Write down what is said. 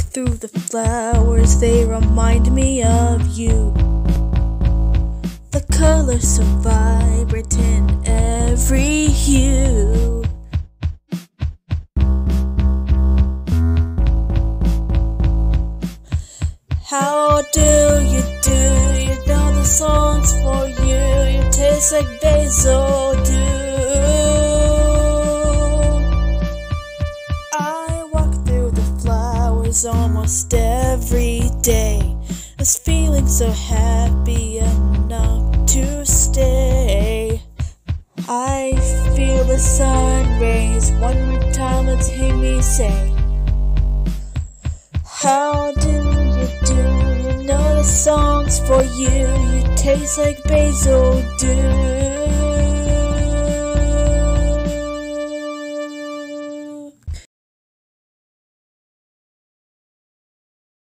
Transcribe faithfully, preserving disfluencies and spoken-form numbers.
through the flowers, they remind me of you. The colors so vibrant in every hue. How do you do? You know the song's for you. You taste like Basil Dew. I walk through the flowers almost every day. This feeling so happy enough to stay. I feel the sun rays. One more time, let's hear me say, how do you do? You know the song's for you. You taste like Basil Dew.